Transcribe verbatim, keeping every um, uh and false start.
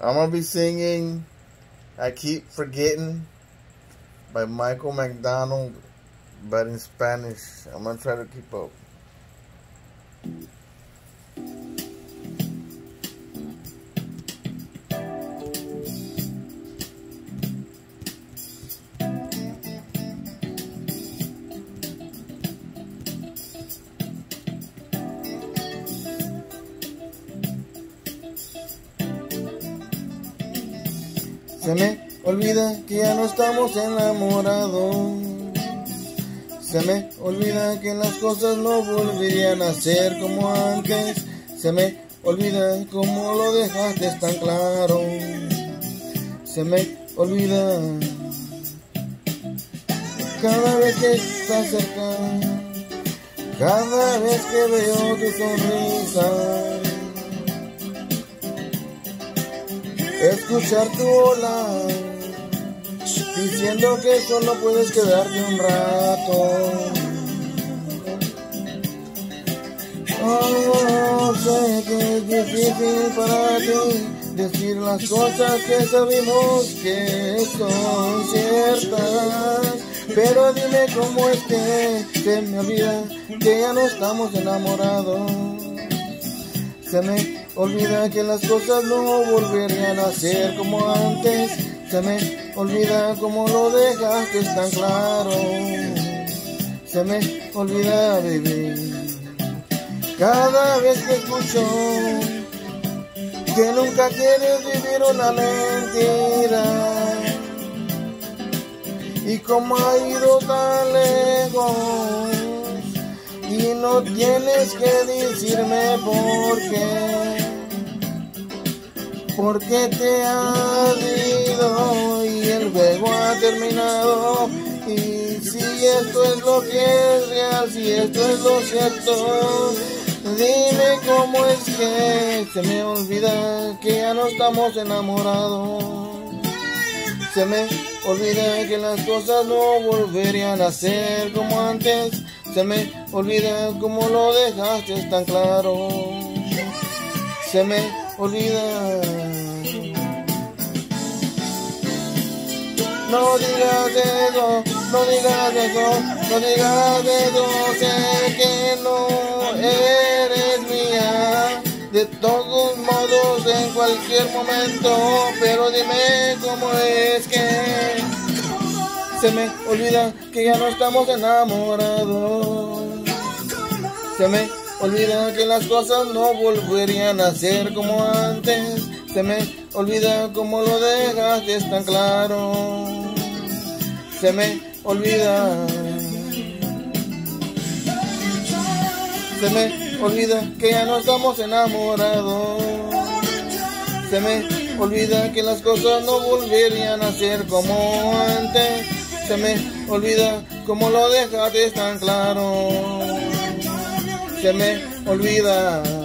I'm gonna be singing I Keep Forgetting by Michael McDonald, but in Spanish. I'm gonna try to keep up. Se me olvida que ya no estamos enamorados. Se me olvida que las cosas no volverían a ser como antes. Se me olvida cómo lo dejaste tan claro. Se me olvida cada vez que estás cerca, cada vez que veo tu sonrisa. Escuchar tu hola diciendo que solo puedes quedarte un rato. Oh, sé que es difícil para ti decir las cosas que sabemos que son ciertas, pero dime cómo es que se me olvida que ya no estamos enamorados. Se me olvida que las cosas no volverían a ser como antes. Se me olvida cómo lo dejaste tan claro. Se me olvida, baby, cada vez que escucho que nunca quieres vivir una mentira. Y cómo ha ido tan lejos, y no tienes que decirme por qué, porque te has ido y el juego ha terminado. Y si esto es lo que es real, si esto es lo cierto, dime cómo es que se me olvida que ya no estamos enamorados. Se me olvida que las cosas no volverían a ser como antes. Se me olvida cómo lo dejaste tan claro. Se me olvida. No digas eso, no digas eso, no digas eso. Sé que no eres mía, de todos modos en cualquier momento, pero dime cómo es que se me olvida que ya no estamos enamorados. Se me olvida que las cosas no volverían a ser como antes. Se me olvida cómo lo dejaste tan claro. Se me olvida. Se me olvida que ya no estamos enamorados. Se me olvida que las cosas no volverían a ser como antes. Se me olvida cómo lo dejaste tan claro. Se me olvida.